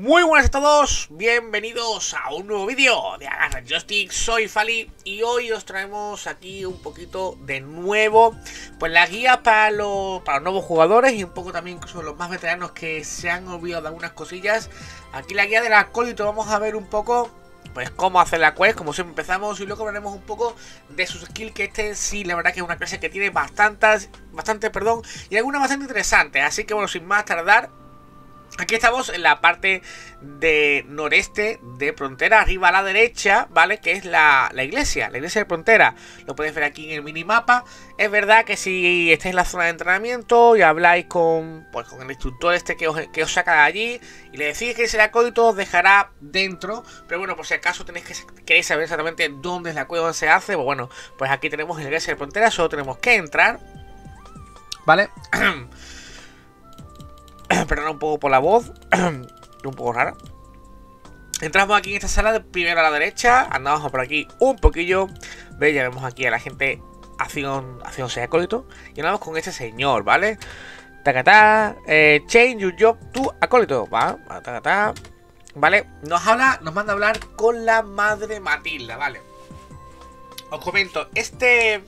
Muy buenas a todos, bienvenidos a un nuevo vídeo de Agarra Joystick. Soy Fali y hoy os traemos aquí un poquito de nuevo, pues la guía para los nuevos jugadores y un poco también incluso los más veteranos que se han olvidado de algunas cosillas. Aquí la guía del acólito, vamos a ver un poco pues cómo hacer la quest, como siempre empezamos, y luego veremos un poco de sus skills, que sí, la verdad que es una clase que tiene bastante, y algunas bastante interesantes. Así que bueno, sin más tardar, aquí estamos en la parte de noreste de Frontera, arriba a la derecha, ¿vale? Que es la iglesia de Frontera. Lo podéis ver aquí en el minimapa. Es verdad que si estáis en la zona de entrenamiento y habláis con el instructor este que os saca de allí y le decís que es el acólito, os dejará dentro. Pero bueno, por si acaso queréis saber exactamente dónde es la cueva, dónde se hace, pues bueno, pues aquí tenemos la iglesia de Frontera. Solo tenemos que entrar, ¿vale? Perdón un poco por la voz, un poco rara. Entramos aquí en esta sala, primero a la derecha, andamos por aquí un poquillo. ¿Veis? Ya vemos aquí a la gente acción ser acólito. Y andamos con este señor, ¿vale? Tacatá, change your job to acólito, ¿va? Tacatá, ¿vale? Nos manda a hablar con la madre Matilda, ¿vale? Os comento, esta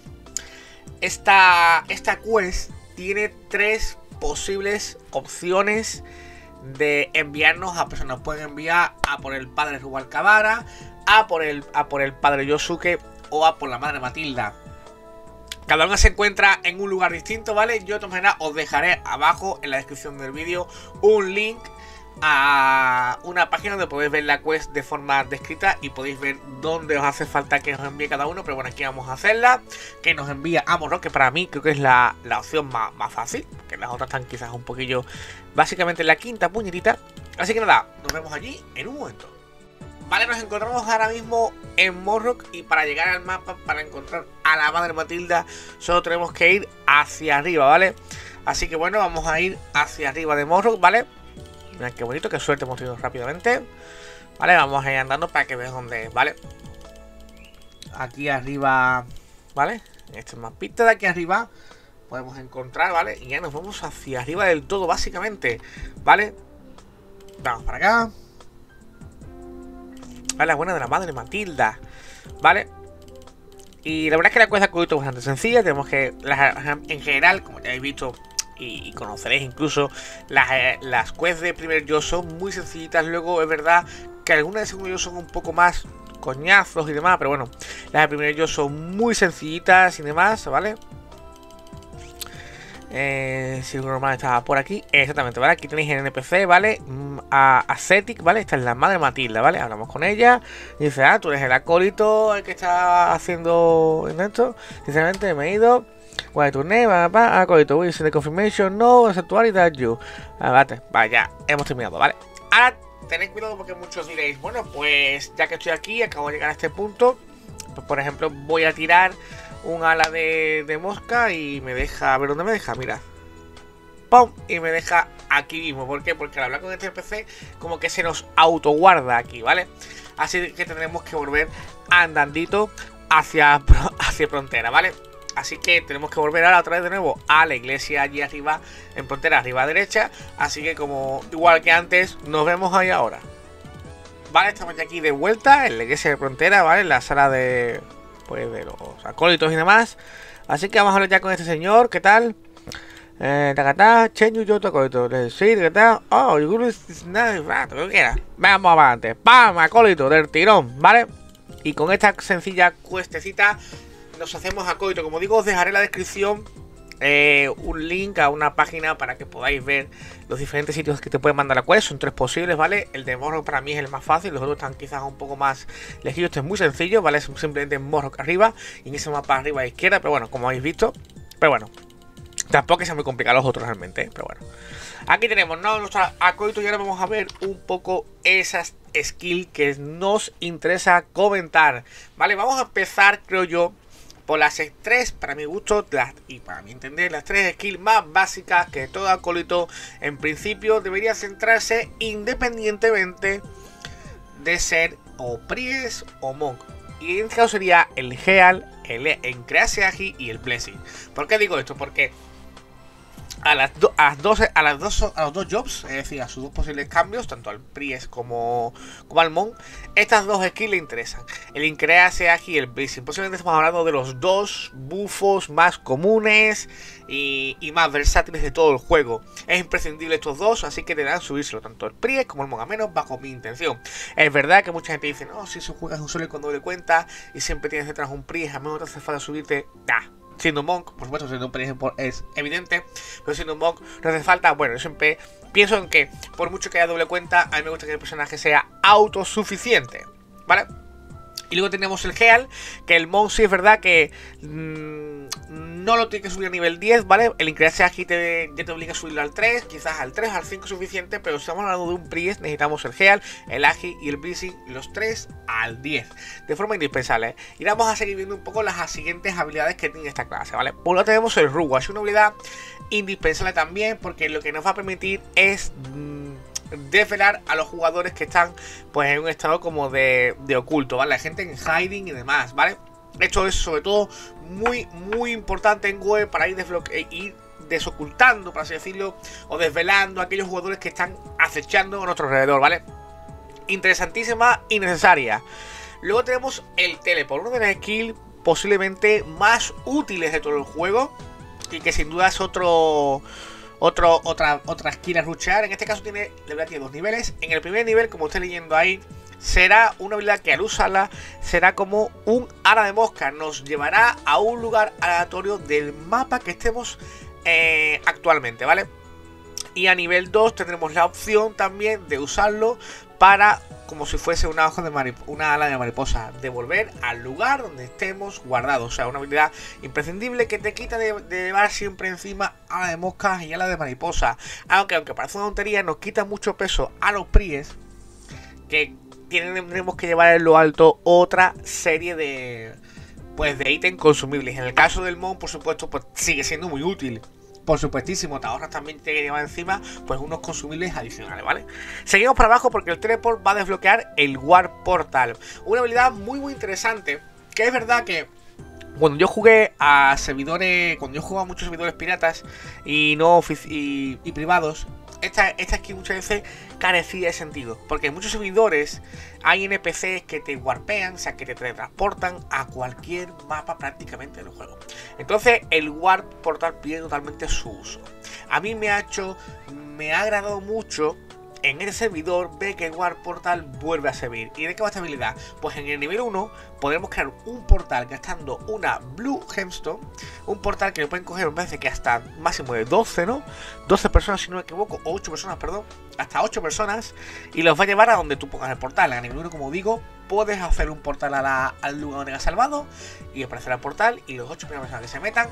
quest tiene tres posibles opciones de enviarnos a personas. Pueden enviar a por el padre Rubalcabara, a por el padre Yosuke o a por la madre Matilda. Cada una se encuentra en un lugar distinto, ¿vale? Yo de todas maneras os dejaré abajo en la descripción del vídeo un link a una página donde podéis ver la quest de forma descrita y podéis ver dónde os hace falta que os envíe cada uno. Pero bueno, aquí vamos a hacerla, que nos envía a Morrock, que para mí creo que es la opción más fácil, que las otras están quizás un poquillo básicamente en la quinta puñetita. Así que nada, nos vemos allí en un momento. Vale, nos encontramos ahora mismo en Morrock y para llegar al mapa, para encontrar a la madre Matilda, solo tenemos que ir hacia arriba, ¿vale? Así que bueno, vamos a ir hacia arriba de Morrock, ¿vale? Mirad qué bonito, qué suerte hemos tenido rápidamente. Vale, vamos a ir andando para que veas dónde es, ¿vale? Aquí arriba, ¿vale? Este mapita de aquí arriba podemos encontrar, ¿vale? Y ya nos vamos hacia arriba del todo, básicamente, ¿vale? Vamos para acá. Vale, la buena de la madre Matilda, ¿vale? Y la verdad es que la quest de acólito es bastante sencilla. Tenemos que, en general, como ya habéis visto y conoceréis incluso, las quests de primer yo son muy sencillitas. Luego es verdad que algunas de segundo yo son un poco más coñazos y demás, pero bueno, las de primer yo son muy sencillitas y demás, ¿vale? Si el normal estaba por aquí, exactamente, ¿vale? Aquí tenéis el NPC, ¿vale? A Cetic, ¿vale? Esta es la madre Matilda, ¿vale? Hablamos con ella y dice, tú eres el acólito, el que está haciendo esto. Sinceramente me he ido. Why to name, acólito, we send the confirmation, no, actualidad you. Vaya, hemos terminado, ¿vale? Ahora tened cuidado porque muchos diréis, bueno, pues ya que estoy aquí, acabo de llegar a este punto, pues por ejemplo voy a tirar un ala de mosca y me deja, a ver dónde me deja, mira, ¡pum! Y me deja aquí mismo. ¿Por qué? Porque al hablar con este NPC como que se nos autoguarda aquí, ¿vale? Así que tendremos que volver andandito hacia Frontera, ¿vale? Así que tenemos que volver ahora otra vez de nuevo a la iglesia allí arriba en Frontera, arriba a derecha. Así que como igual que antes, nos vemos ahí ahora. Vale, estamos ya aquí de vuelta en la iglesia de Frontera, ¿vale? En la sala de los acólitos y demás. Así que vamos a hablar ya con este señor. ¿Qué tal? Tacatá, change yo acólito. Sí, tacatá. Oh, you good is nice. Lo que quieras. Vamos adelante. ¡Pam! Acólito del tirón, ¿vale? Y con esta sencilla cuestecita nos hacemos acólito. Como digo, os dejaré en la descripción un link a una página para que podáis ver los diferentes sitios que te pueden mandar la quest. Son tres posibles, ¿vale? El de Morrock para mí es el más fácil, los otros están quizás un poco más elegidos. Este es muy sencillo, ¿vale? Es simplemente Morrock arriba y en ese mapa arriba a la izquierda, pero bueno, como habéis visto, pero bueno, tampoco es muy complicado los otros realmente, pero bueno. Aquí tenemos, ¿no?, nuestro acólito y ahora vamos a ver un poco esas skills que nos interesa comentar, ¿vale? Vamos a empezar, creo yo, por las tres, para mi gusto, y para mi entender, las tres skills más básicas que todo acólito en principio debería centrarse independientemente de ser o Priest o Monk. Y en este caso sería el Heal, el Encrease Agi y el Blessing. ¿Por qué digo esto? Porque a los dos jobs, es decir, a sus dos posibles cambios, tanto al Pries como al Mon. Estas dos skills le interesan. El Increase aquí y el Blissing. Posiblemente estamos hablando de los dos buffos más comunes y más versátiles de todo el juego. Es imprescindible estos dos, así que deberán subírselo tanto el Pries como el Mon, a menos bajo mi intención. Es verdad que mucha gente dice, no, si juegas un solo con doble cuenta y siempre tienes detrás un Pries, a menos no te hace falta subirte. Siendo un Monk, por supuesto, siendo un Pries es evidente, pero siendo un Monk no hace falta. Bueno, yo siempre pienso en que, por mucho que haya doble cuenta, a mí me gusta que el personaje sea autosuficiente, ¿vale? Y luego tenemos el Heal, que el Monk sí es verdad que no lo tiene que subir a nivel 10, ¿vale? El Increase aquí ya te obliga a subirlo al 3, quizás al 3 o al 5 es suficiente, pero si estamos hablando de un Pries, necesitamos el Heal, el Agi y el Blissing, los 3 al 10, de forma indispensable. Y vamos a seguir viendo un poco las siguientes habilidades que tiene esta clase, ¿vale? Por un lado tenemos el Ruwash, una habilidad indispensable también, porque lo que nos va a permitir es desvelar a los jugadores que están pues en un estado como de oculto, ¿vale? La gente en hiding y demás, ¿vale? Esto es sobre todo muy importante en web para ir desocultando, por así decirlo, o desvelando a aquellos jugadores que están acechando a nuestro alrededor, ¿vale? Interesantísima y necesaria. Luego tenemos el Teleport, una de las skills posiblemente más útiles de todo el juego y que sin duda es otra skill a rushar. En este caso tiene dos niveles. En el primer nivel, como estoy leyendo ahí, será una habilidad que al usarla será como un ara de mosca. Nos llevará a un lugar aleatorio del mapa que estemos actualmente, ¿vale? Y a nivel 2 tendremos la opción también de usarlo para, como si fuese una ala de mariposa, de volver al lugar donde estemos guardados. O sea, una habilidad imprescindible que te quita de llevar siempre encima ala de moscas y ala de mariposa. Aunque parece una tontería, nos quita mucho peso a los Pries, que tendremos que llevar en lo alto otra serie de ítems consumibles. En el caso del Mon, por supuesto, pues sigue siendo muy útil. Por supuestísimo, te ahorras también te lleva encima pues unos consumibles adicionales, ¿vale? Seguimos para abajo porque el Teleport va a desbloquear el Warp Portal. Una habilidad muy interesante, que es verdad que cuando yo jugué a servidores, cuando yo jugaba a muchos servidores piratas y privados, esta skin muchas veces carecía de sentido, porque en muchos servidores hay NPCs que te warpean, o sea, que te teletransportan a cualquier mapa prácticamente del juego. Entonces el Warp Portal pierde totalmente su uso. A mí me ha agradado mucho en el servidor ver que el Warp Portal vuelve a servir. ¿Y de qué va esta habilidad? Pues en el nivel 1 podremos crear un portal gastando una Blue Gemstone. Un portal que lo pueden coger, me parece que hasta máximo de 12, ¿no? 12 personas si no me equivoco, o 8 personas, perdón. Hasta 8 personas. Y los va a llevar a donde tú pongas el portal. En el nivel 1, como digo, puedes hacer un portal al lugar donde has salvado y aparecerá el portal. Y los 8 primeras personas que se metan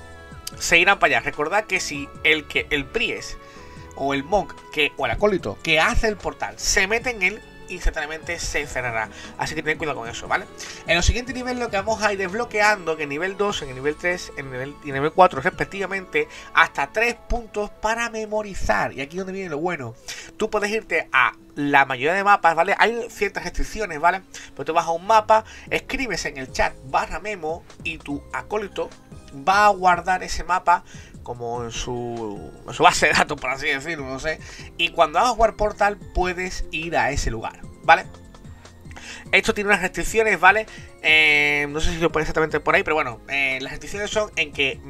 se irán para allá. Recordad que si el Pries o el Monk o el acólito que hace el portal se mete en él, instantáneamente se cerrará. Así que ten cuidado con eso, ¿vale? En los siguientes niveles lo que vamos a ir desbloqueando, que en nivel 2, en el nivel 3, en el nivel 4 respectivamente, hasta 3 puntos para memorizar. Y aquí es donde viene lo bueno. Tú puedes irte a la mayoría de mapas, ¿vale? Hay ciertas restricciones, ¿vale? Pero tú vas a un mapa, escribes en el chat /memo y tu acólito va a guardar ese mapa como en su base de datos, por así decirlo, no sé. Y cuando hagas Warp Portal puedes ir a ese lugar, ¿vale? Esto tiene unas restricciones, ¿vale? No sé si lo pone exactamente por ahí, pero bueno, las restricciones son en que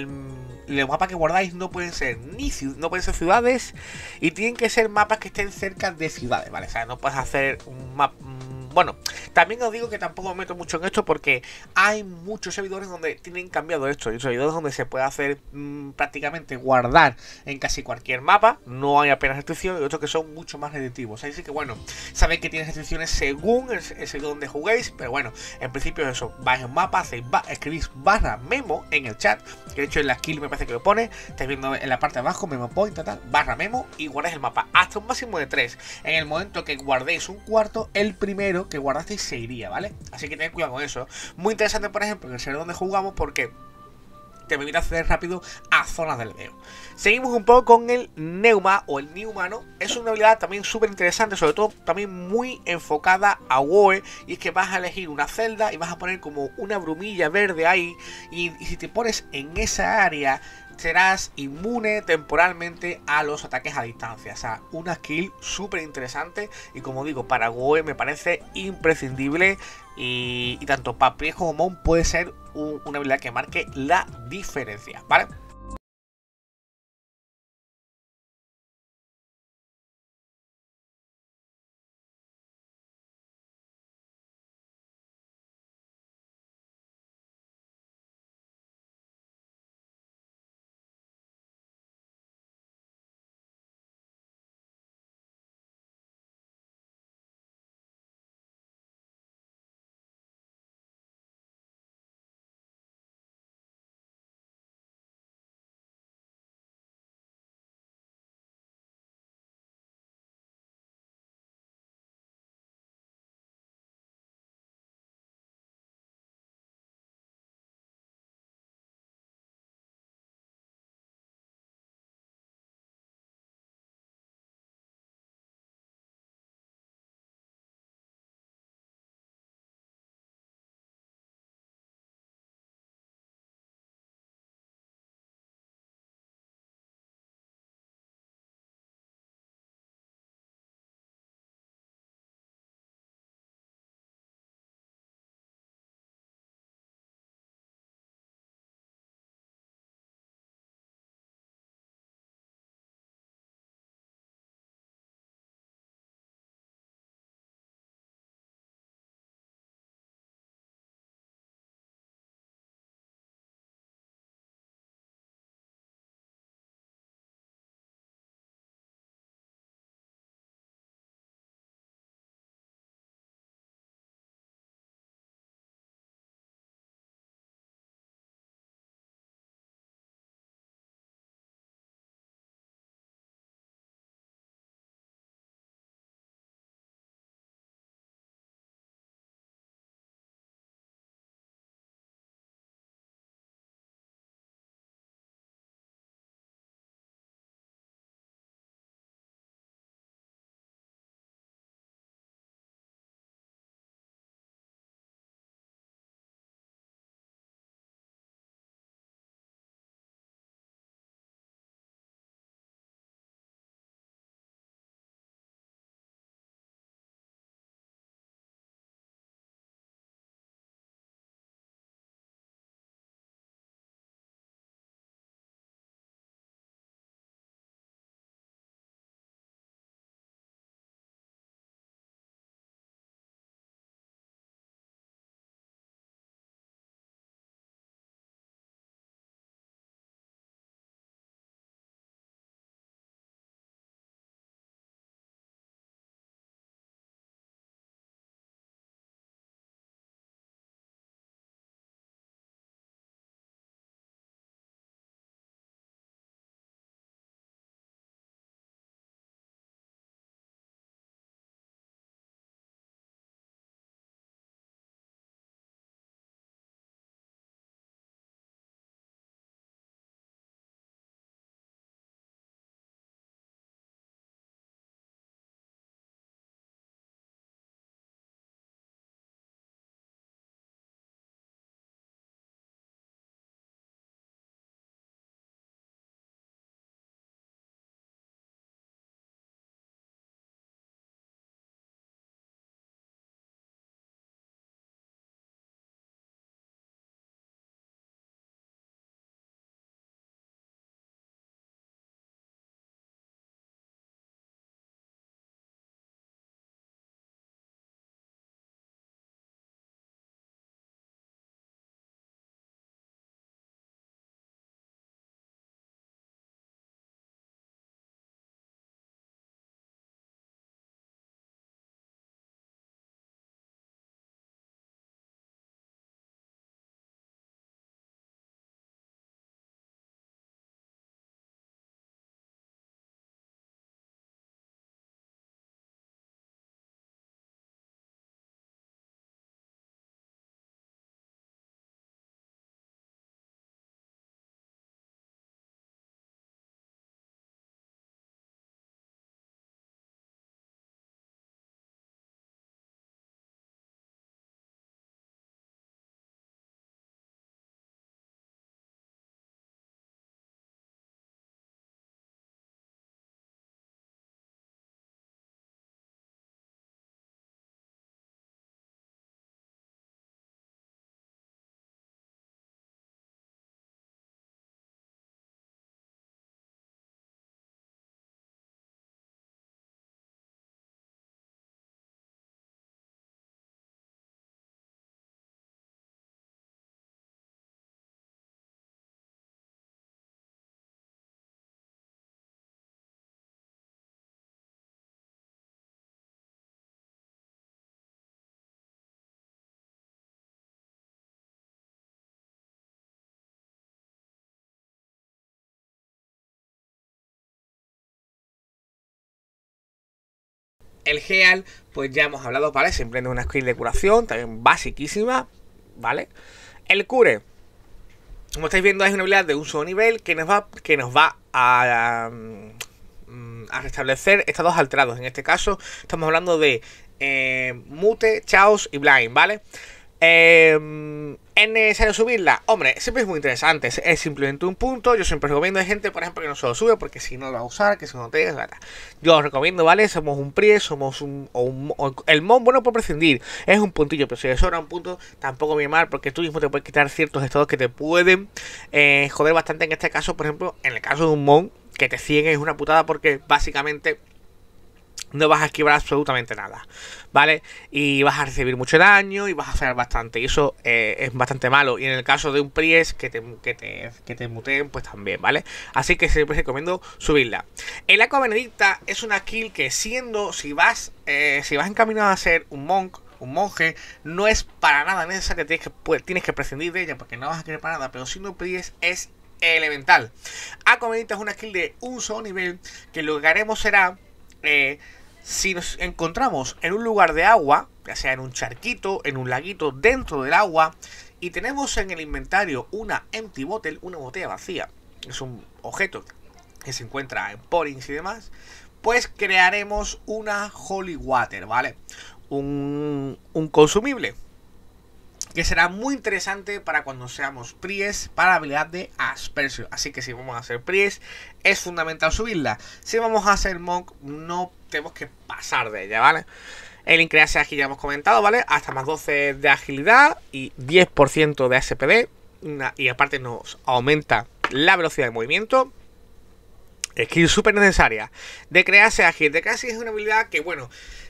los mapas que guardáis no pueden ser ciudades y tienen que ser mapas que estén cerca de ciudades, ¿vale? O sea, no puedes hacer un mapa. Bueno, también os digo que tampoco me meto mucho en esto porque hay muchos servidores donde tienen cambiado esto. Hay servidores donde se puede hacer prácticamente guardar en casi cualquier mapa. No hay apenas restricciones y otros que son mucho más restrictivos. Así que bueno, sabéis que tiene restricciones según el servidor donde juguéis. Pero bueno, en principio eso. Vais a un mapa, escribís /memo en el chat. Que de hecho en la skill me parece que lo pone. Estáis viendo en la parte de abajo, memo point, /memo y guardáis el mapa. Hasta un máximo de 3. En el momento que guardéis un cuarto, el primero que guardasteis se iría, ¿vale? Así que tened cuidado con eso. Muy interesante, por ejemplo, en el servidor donde jugamos porque te permite acceder rápido a zonas del leveo. Seguimos un poco con el Neuma o el Newmano. Es una habilidad también súper interesante, sobre todo también muy enfocada a WoE. Y es que vas a elegir una celda y vas a poner como una brumilla verde ahí. Y si te pones en esa área serás inmune temporalmente a los ataques a distancia. O sea, una skill súper interesante y como digo, para Goe me parece imprescindible y tanto para Pries como Mon puede ser una habilidad que marque la diferencia, ¿vale? El Heal, pues ya hemos hablado, ¿vale? Siempre es una skill de curación, también basiquísima, ¿vale? El Cure, como estáis viendo, es una habilidad de un solo nivel que nos va a restablecer estados alterados. En este caso, estamos hablando de Mute, Chaos y Blind, ¿vale? ¿Es necesario subirla? Hombre, siempre es muy interesante. Es simplemente un punto. Yo siempre recomiendo a gente, por ejemplo, que no se lo sube porque si no lo va a usar, que si no te... Yo os recomiendo, ¿vale? Somos un Priest, somos el Mon, bueno, por prescindir. Es un puntillo, pero si le sobra un punto, tampoco me mal porque tú mismo te puedes quitar ciertos estados que te pueden joder bastante. En este caso, por ejemplo, en el caso de un Mon, que te ciegue es una putada porque básicamente no vas a esquivar absolutamente nada, ¿vale? Y vas a recibir mucho daño y vas a hacer bastante. Y eso es bastante malo. Y en el caso de un Priest que te muteen, pues también, ¿vale? Así que siempre recomiendo subirla. El Aqua Benedicta es una skill que siendo, si vas encaminado a ser un monje, no es para nada necesario. Tienes que prescindir de ella porque no vas a querer para nada. Pero siendo un Priest es elemental. Aqua Benedicta es una skill de un solo nivel que lo que haremos será... si nos encontramos en un lugar de agua, ya sea en un charquito, en un laguito, dentro del agua, y tenemos en el inventario una empty bottle, una botella vacía, es un objeto que se encuentra en porings y demás, pues crearemos una holy water, ¿vale? Un consumible que será muy interesante para cuando seamos Priest para la habilidad de Aspersio. Así que si vamos a hacer Priest, es fundamental subirla. Si vamos a hacer Monk, no tenemos que pasar de ella, ¿vale? El increase aquí ya hemos comentado, ¿vale? Hasta más 12 de agilidad y 10% de SPD. Y aparte nos aumenta la velocidad de movimiento. Skill súper necesaria. De crearse ágil. De crearse es una habilidad que, bueno,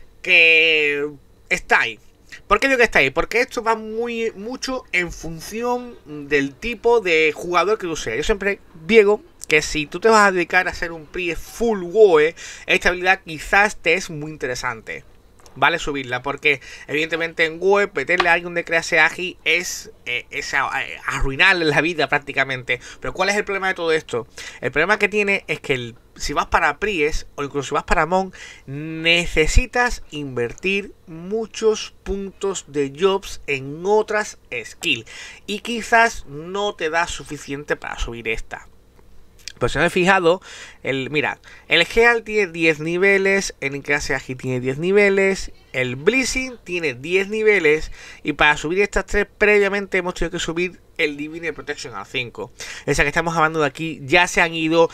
que está ahí. ¿Por qué digo que está ahí? Porque esto va mucho en función del tipo de jugador que tú seas. Yo siempre digo que si tú te vas a dedicar a ser un Priest full WoE, esta habilidad quizás te es muy interesante, ¿vale? Subirla, porque evidentemente en WoE meterle a alguien de crearse ágil es arruinarle la vida prácticamente. Pero ¿cuál es el problema de todo esto? El problema que tiene es que si vas para Priest o incluso si vas para Mon, necesitas invertir muchos puntos de jobs en otras skills y quizás no te da suficiente para subir esta. Pues si me he fijado, mirad, el Heal tiene 10 niveles, el Increase Agi tiene 10 niveles, el Blessing tiene 10 niveles, y para subir estas tres previamente hemos tenido que subir el Divine Protection al 5. Esa que estamos hablando de aquí, ya se han ido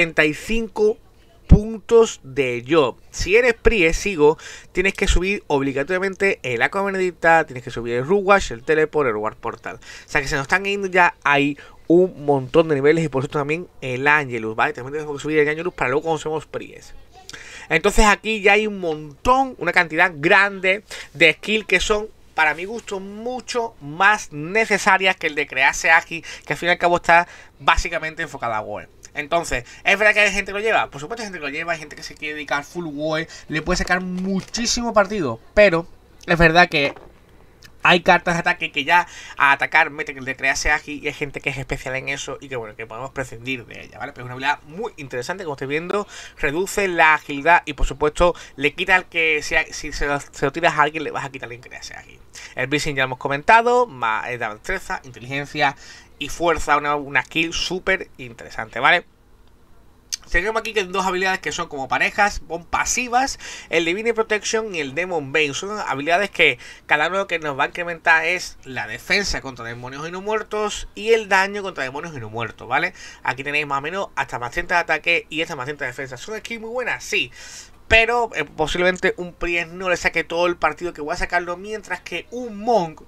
35 puntos de job. Si eres Priest, tienes que subir obligatoriamente el Aqua Benedicta, tienes que subir el Ruwash, el Teleport, el War Portal. O sea que se nos están yendo ya ahí un montón de niveles y por eso también el Angelus, ¿vale? También tenemos que subir el Angelus para luego cuando somos Priest. Entonces aquí ya hay un montón, una cantidad grande de skills que son, para mi gusto, mucho más necesarias que el de crearse ágil, que al fin y al cabo está básicamente enfocada a WoE. Entonces, ¿es verdad que hay gente que lo lleva? Por supuesto hay gente que lo lleva, hay gente que se quiere dedicar full WoE, le puede sacar muchísimo partido, pero es verdad que hay cartas de ataque que ya a atacar meten el de crearse ágil y hay gente que es especial en eso y que bueno, que podemos prescindir de ella, ¿vale? Pero es una habilidad muy interesante, como estáis viendo, reduce la agilidad y por supuesto le quita el que si se lo tiras a alguien le vas a quitar el crearse ágil. El Blessing ya lo hemos comentado, más da destreza, inteligencia y fuerza, una skill súper interesante, ¿vale? Seguimos aquí con dos habilidades que son como parejas, son pasivas, el Divine Protection y el Demon Bane. Son habilidades que cada uno que nos va a incrementar es la defensa contra demonios y no muertos y el daño contra demonios y no muertos, ¿vale? Aquí tenéis más o menos hasta más 30 de ataque y hasta más 30 de defensa. ¿Son skills muy buenas? Sí. Pero posiblemente un Priest no le saque todo el partido que voy a sacarlo, mientras que un Monk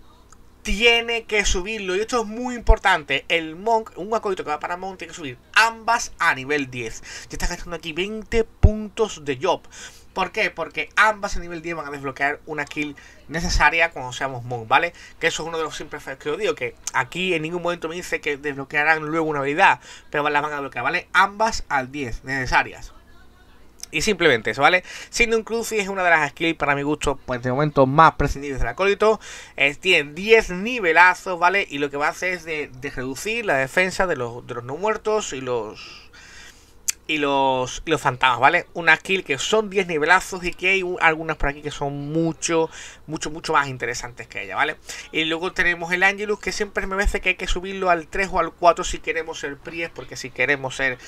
tiene que subirlo, y esto es muy importante. El Monk, un acólito que va para Monk, tiene que subir ambas a nivel 10. Ya está gastando aquí 20 puntos de job. ¿Por qué? Porque ambas a nivel 10 van a desbloquear una kill necesaria cuando seamos Monk, ¿vale? Que eso es uno de los siempre que os digo, que aquí en ningún momento me dice que desbloquearán luego una habilidad, pero las van a desbloquear, ¿vale? Ambas al 10 necesarias. Y simplemente eso, ¿vale? Siendo un Cruci es una de las skills para mi gusto, pues de momento más prescindibles del acólito. Tiene 10 nivelazos, ¿vale? Y lo que va a hacer es de reducir la defensa de los no muertos y los y los fantasmas, ¿vale? Una skill que son 10 nivelazos y que hay algunas por aquí que son mucho más interesantes que ella, ¿vale? Y luego tenemos el Angelus, que siempre me parece que hay que subirlo al 3 o al 4 si queremos ser Priest, porque si queremos ser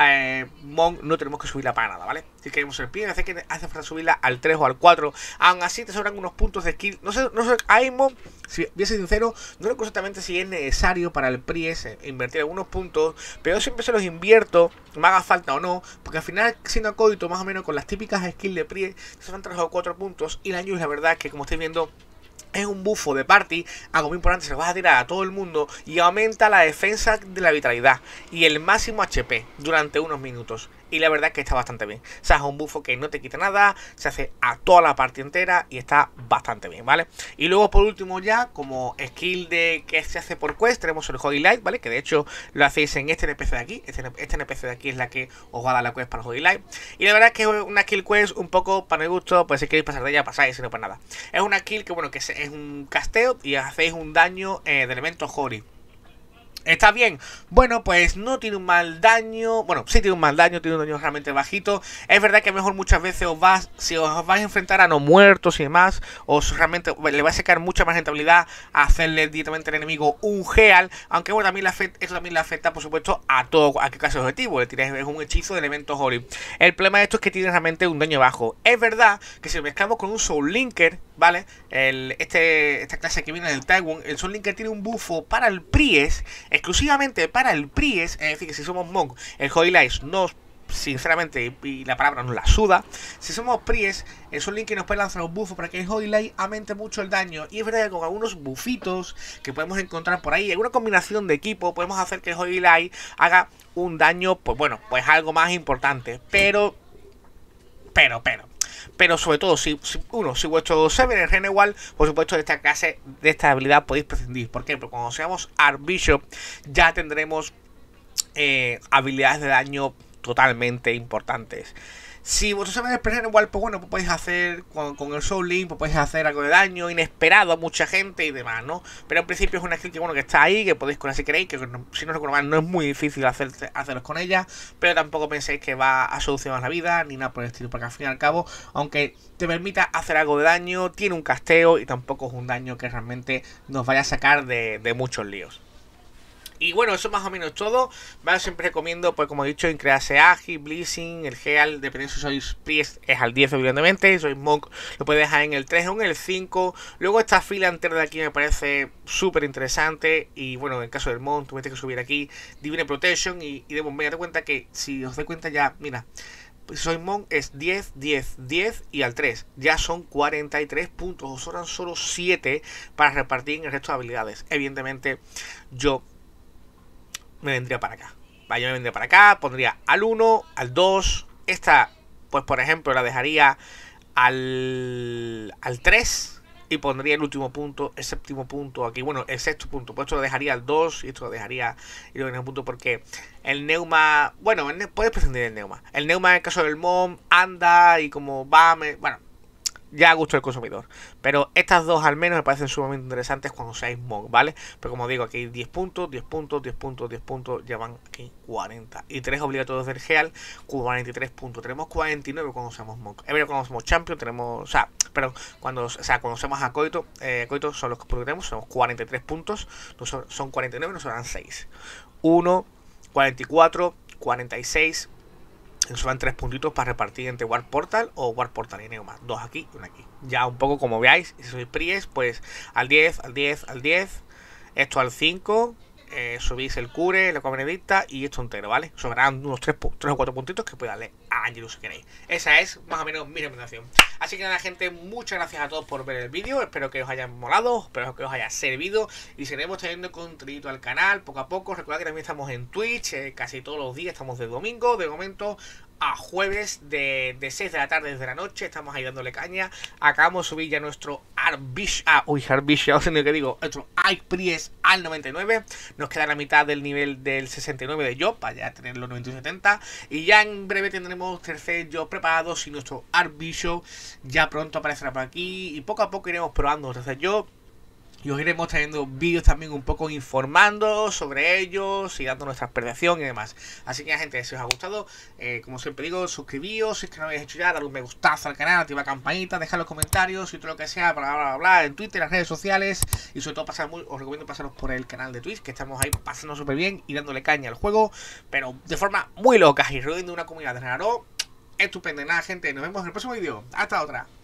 Monk no tenemos que subirla para nada, ¿vale? Si queremos ser Priest, hace falta subirla al 3 o al 4. Aún así te sobran unos puntos de skill. No sé, ahí Monk, si voy a ser sincero, no recuerdo exactamente si es necesario para el Priest invertir algunos puntos, pero yo siempre se los invierto, me haga falta o no, porque al final siendo acódito más o menos con las típicas skills de Priest se van 3 o 4 puntos. Y el Angelus, la verdad que como estáis viendo, es un bufo de party, algo muy importante, se lo vas a tirar a todo el mundo y aumenta la defensa de la vitalidad y el máximo HP durante unos minutos. Y la verdad es que está bastante bien. O sea, es un bufo que no te quita nada, se hace a toda la party entera y está bastante bien, ¿vale? Y luego por último ya, como skill de que se hace por quest, tenemos el Holy Light, ¿vale? Que de hecho lo hacéis en este NPC de aquí. Este NPC de aquí es la que os va a dar la quest para el Holy Light. Y la verdad es que es una kill quest un poco para mi gusto, pues si queréis pasar de ella pasáis, si no para nada. Es una kill que bueno, que es un casteo y hacéis un daño de elementos Holy. ¿Está bien? Bueno, pues no tiene un mal daño. Bueno, sí tiene un mal daño, tiene un daño realmente bajito. Es verdad que mejor muchas veces si os vais a enfrentar a no muertos y demás, realmente le va a sacar mucha más rentabilidad a hacerle directamente al enemigo un heal. Aunque bueno, eso también le afecta, por supuesto, a qué clase de objetivo. Es un hechizo de elementos Holy. El problema de esto es que tiene realmente un daño bajo. Es verdad que si lo mezclamos con un Soul Linker, ¿vale? Esta clase que viene del Taiwan, el Soul Linker tiene un bufo para el Priest, exclusivamente para el Priest. Es decir, que si somos Monk, el Holy Light no, sinceramente, y la palabra nos la suda. Si somos Priest, el Soul Linker nos puede lanzar un bufo para que el Holy Light aumente mucho el daño. Y es verdad que con algunos bufitos que podemos encontrar por ahí, alguna combinación de equipo, podemos hacer que el Holy Light haga un daño, pues bueno, pues algo más importante. Pero sobre todo, si vuestro server es Renewal, por supuesto de esta clase, de esta habilidad podéis prescindir. ¿Por qué? Porque cuando seamos Archbishop ya tendremos habilidades de daño totalmente importantes. Si vosotros sabéis expresar igual, pues bueno, pues podéis hacer con el Soul Link, pues podéis hacer algo de daño inesperado a mucha gente y demás, ¿no? Pero en principio es una skill que bueno, que está ahí, que podéis colar si queréis, que si no recuerdo mal, no es muy difícil haceros con ella, pero tampoco penséis que va a solucionar la vida, ni nada por el estilo, porque al fin y al cabo, aunque te permita hacer algo de daño, tiene un casteo y tampoco es un daño que realmente nos vaya a sacar de muchos líos. Y bueno, eso más o menos todo. ¿Vale? Siempre recomiendo, pues como he dicho, en crearse Agi, Blessing, el Heal, dependiendo si sois Priest es al 10 evidentemente, si sois Monk lo podéis dejar en el 3 o en el 5. Luego esta fila entera de aquí me parece súper interesante. Y bueno, en el caso del Monk, tuviste que subir aquí Divine Protection y debo date cuenta que si os dais cuenta ya, mira, si sois Monk es 10, 10, 10 y al 3 ya son 43 puntos. Os sobran solo 7 para repartir en el resto de habilidades. Evidentemente yo me vendría para acá. Vale, yo me vendría para acá, pondría al 1, al 2. Esta, pues por ejemplo, la dejaría al 3 y pondría el último punto, el séptimo punto aquí. Bueno, el sexto punto, pues esto lo dejaría al 2 y esto lo dejaría el punto porque el Neuma, bueno, puedes prescindir del Neuma. El Neuma en el caso del Mom anda y como va, bueno, ya a gusto del consumidor. Pero estas dos al menos me parecen sumamente interesantes cuando seáis Monk, ¿vale? Pero como digo, aquí 10 puntos, 10 puntos, 10 puntos, 10 puntos, ya van aquí 40. Y 3 obligatorios del Heal, 43 puntos. Tenemos 49 cuando seamos Monk. Es verdad, cuando somos Champion tenemos, cuando seamos Acódito, Acódito son los que tenemos, somos 43 puntos. Son 49, nos serán 6. 1, 44, 46. Nos van 3 puntitos para repartir entre Warp Portal o Warp Portal y Neuma. 2 aquí y 1 aquí. Ya un poco como veáis, si sois Priest, pues al 10, al 10, al 10. Esto al 5. Subís el cure, la benedicta y esto entero, ¿vale? Sobrarán unos 3 o 4 puntitos que podéis darle a Angelus si queréis. Esa es más o menos mi recomendación. Así que nada, gente, muchas gracias a todos por ver el vídeo. Espero que os haya molado, espero que os haya servido. Y seguiremos trayendo contenido al canal poco a poco. Recordad que también estamos en Twitch, casi todos los días. Estamos de domingo, de momento, a jueves de 6 de la tarde desde la noche. Estamos ahí dándole caña. Acabamos de subir ya nuestro Archbishop, no sé ni qué digo, nuestro Priest al 99. Nos queda la mitad del nivel del 69 de Job para ya tener los 91 y 70. Y ya en breve tendremos tercer Job preparados y nuestro Archbishop ya pronto aparecerá por aquí. Y poco a poco iremos probando tercer Job. Y os iremos trayendo vídeos también un poco informando sobre ellos y dando nuestra percepción y demás. Así que gente, si os ha gustado, como siempre digo, suscribíos, si es que no lo habéis hecho ya, dale un me gustazo al canal, activa la campanita, dejad los comentarios y todo lo que sea, bla bla bla, en Twitter, en las redes sociales. Y sobre todo os recomiendo pasaros por el canal de Twitch, que estamos ahí pasando súper bien y dándole caña al juego, pero de forma muy loca y rodeando una comunidad de Ragnarok estupenda. Nada gente, nos vemos en el próximo vídeo. Hasta otra.